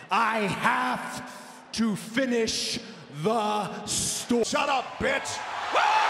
I have to finish the story. Shut up, bitch! Woo!